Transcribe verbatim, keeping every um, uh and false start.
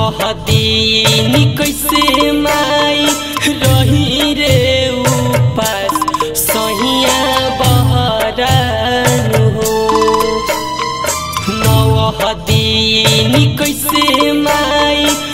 दिन कैसे माई रही रे उपास सहिया बहरान हो। नौ दिन कैसे माई